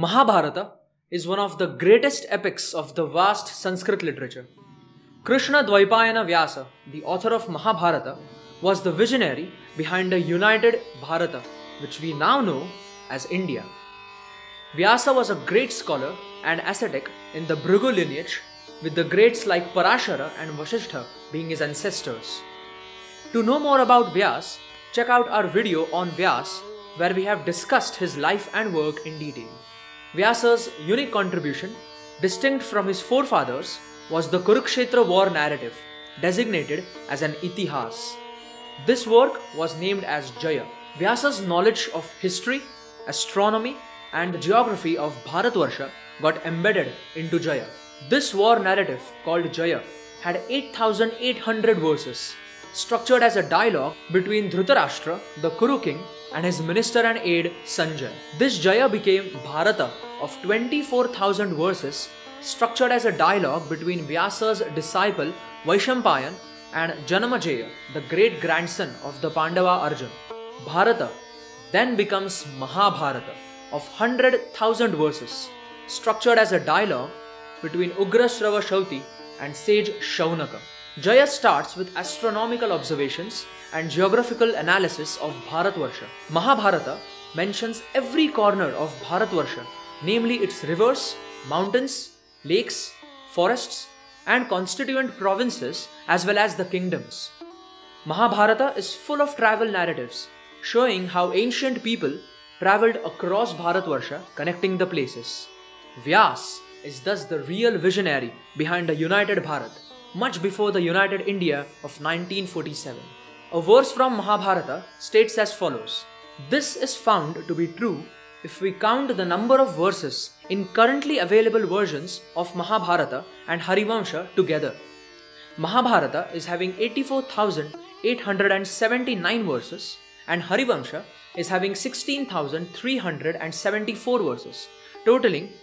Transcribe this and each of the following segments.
Mahabharata is one of the greatest epics of the vast Sanskrit literature. Krishna Dvaipayana Vyasa, the author of Mahabharata, was the visionary behind a united Bharata, which we now know as India. Vyasa was a great scholar and ascetic in the Bhrigu lineage, with the greats like Parashara and Vasishtha being his ancestors. To know more about Vyas, check out our video on Vyas, where we have discussed his life and work in detail. Vyasa's unique contribution, distinct from his forefathers, was the Kurukshetra war narrative, designated as an Itihas. This work was named as Jaya. Vyasa's knowledge of history, astronomy, and geography of Bharatvarsha got embedded into Jaya. This war narrative, called Jaya, had 8,800 verses, structured as a dialogue between Dhritarashtra, the Kuru king, and his minister and aide Sanjay. This Jaya became Bharata of 24,000 verses, structured as a dialogue between Vyasa's disciple Vaishampayan and Janamejaya, the great grandson of the Pandava Arjun. Bharata then becomes Mahabharata of 100,000 verses, structured as a dialogue between Ugrasrava Shauti and sage Shaunaka. Jaya starts with astronomical observations and geographical analysis of Bharatvarsha. Mahabharata mentions every corner of Bharatvarsha, namely its rivers, mountains, lakes, forests, and constituent provinces, as well as the kingdoms. Mahabharata is full of travel narratives, showing how ancient people travelled across Bharatvarsha, connecting the places. Vyas is thus the real visionary behind a united Bharat, much before the united India of 1947. A verse from Mahabharata states as follows: "This is found to be true if we count the number of verses in currently available versions of Mahabharata and Harivamsha together. Mahabharata is having 84,879 verses and Harivamsha is having 16,374 verses, totaling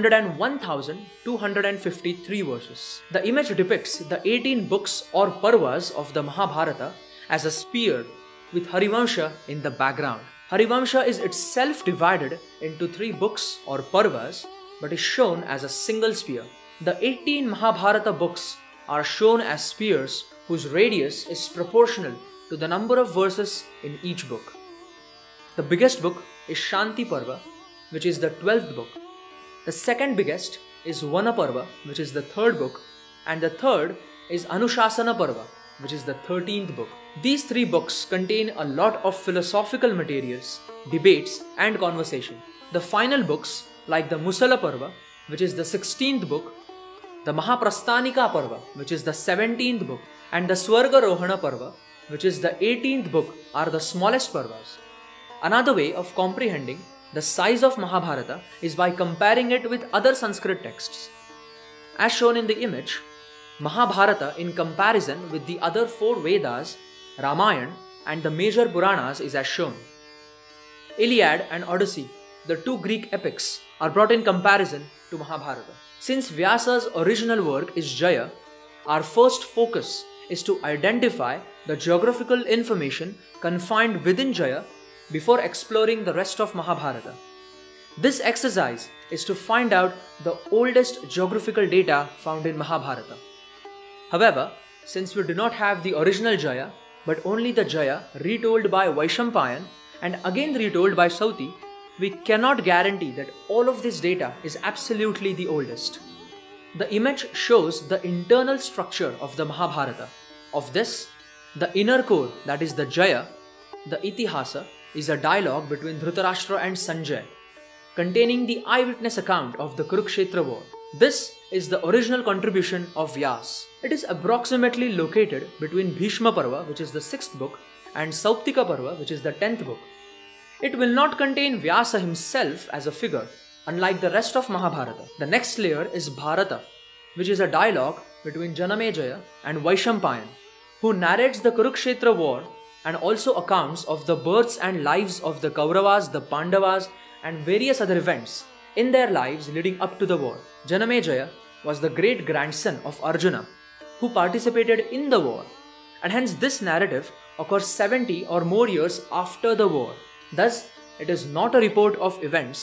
101,253 verses. The image depicts the 18 books or parvas of the Mahabharata as a spear with Harivamsha in the background. Harivamsha is itself divided into 3 books or parvas, but is shown as a single spear. The 18 Mahabharata books are shown as spears whose radius is proportional to the number of verses in each book. The biggest book is Shanti Parva, which is the 12th book. The second biggest is Vana Parva, which is the 3rd book, and the third is Anushasana Parva, which is the 13th book. These 3 books contain a lot of philosophical materials, debates, and conversation. The final books, like the Musala Parva, which is the 16th book, the Mahaprasthanika Parva, which is the 17th book, and the Swarga Rohana Parva, which is the 18th book, are the smallest parvas. Another way of comprehending the size of Mahabharata is by comparing it with other Sanskrit texts. As shown in the image, Mahabharata in comparison with the other 4 Vedas, Ramayana, and the major Puranas is as shown. Iliad and Odyssey, the 2 Greek epics, are brought in comparison to Mahabharata. Since Vyasa's original work is Jaya, our first focus is to identify the geographical information confined within Jaya before exploring the rest of Mahabharata. This exercise is to find out the oldest geographical data found in Mahabharata. However, since we do not have the original Jaya, but only the Jaya retold by Vaishampayan and again retold by Sauti, we cannot guarantee that all of this data is absolutely the oldest. The image shows the internal structure of the Mahabharata. Of this, the inner core, that is the Jaya, the Itihasa, is a dialogue between Dhritarashtra and Sanjay, containing the eyewitness account of the Kurukshetra war. This is the original contribution of Vyas. It is approximately located between Bhishma Parva, which is the 6th book, and Sauptika Parva, which is the 10th book. It will not contain Vyasa himself as a figure, unlike the rest of Mahabharata. The next layer is Bharata, which is a dialogue between Janamejaya and Vaishampayan, who narrates the Kurukshetra war and also accounts of the births and lives of the Kauravas, the Pandavas, and various other events in their lives leading up to the war. Janamejaya was the great grandson of Arjuna, who participated in the war, and hence this narrative occurs 70 or more years after the war. Thus, it is not a report of events,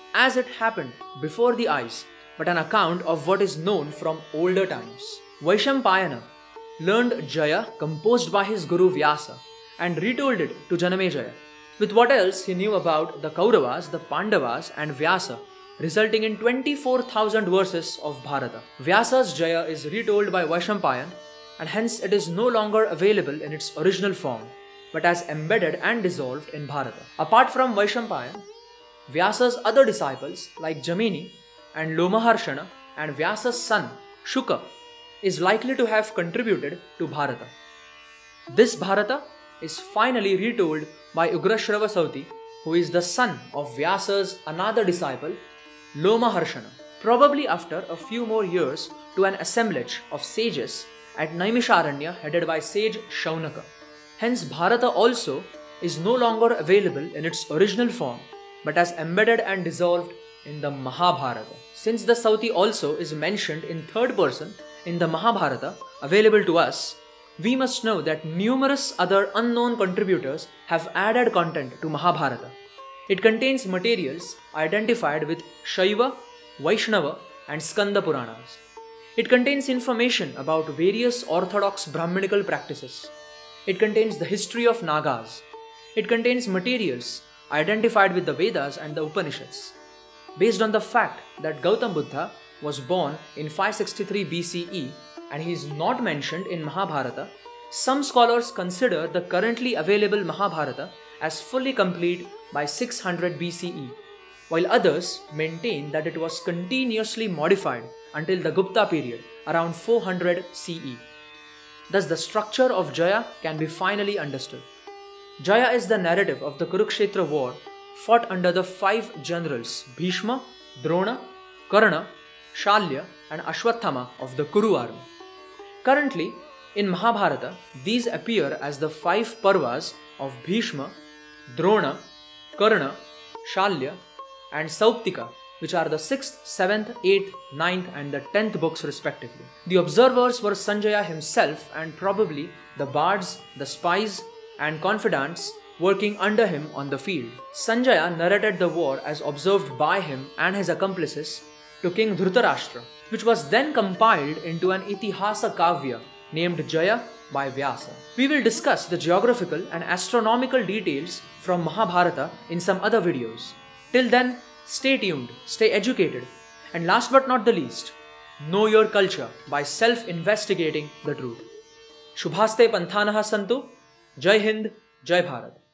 as it happened before the eyes, but an account of what is known from older times. Vaishampayana learned Jaya composed by his Guru Vyasa and retold it to Janamejaya, with what else he knew about the Kauravas, the Pandavas and Vyasa, resulting in 24,000 verses of Bharata. Vyasa's Jaya is retold by Vaishampayan, and hence it is no longer available in its original form, but as embedded and dissolved in Bharata. Apart from Vaishampayan, Vyasa's other disciples like Jamini and Lomaharshana and Vyasa's son Shuka is likely to have contributed to Bharata. This Bharata is finally retold by Ugrashrava Sauti, who is the son of Vyasa's another disciple Lomaharshana, probably after a few more years to an assemblage of sages at Naimisharanya headed by sage Shaunaka. Hence Bharata also is no longer available in its original form, but as embedded and dissolved in the Mahabharata. Since the Sauti also is mentioned in third person in the Mahabharata available to us, we must know that numerous other unknown contributors have added content to Mahabharata. It contains materials identified with Shaiva, Vaishnava and Skanda Puranas. It contains information about various orthodox Brahminical practices. It contains the history of Nagas. It contains materials identified with the Vedas and the Upanishads. Based on the fact that Gautam Buddha was born in 563 BCE and he is not mentioned in Mahabharata, some scholars consider the currently available Mahabharata as fully complete by 600 BCE, while others maintain that it was continuously modified until the Gupta period around 400 CE. Thus the structure of Jaya can be finally understood. Jaya is the narrative of the Kurukshetra war fought under the 5 generals Bhishma, Drona, Karna, Shalya and Ashwathama of the Kuru army. Currently, in Mahabharata, these appear as the 5 Parvas of Bhishma, Drona, Karna, Shalya and Sauptika, which are the 6th, 7th, 8th, 9th and the 10th books respectively. The observers were Sanjaya himself and probably the bards, the spies and confidants working under him on the field. Sanjaya narrated the war as observed by him and his accomplices to King Dhritarashtra, which was then compiled into an Itihasa Kavya named Jaya by Vyasa. We will discuss the geographical and astronomical details from Mahabharata in some other videos. Till then, stay tuned, stay educated, and last but not the least, know your culture by self-investigating the truth. Shubhaste Panthanaha Santu, Jai Hind, Jai Bharat.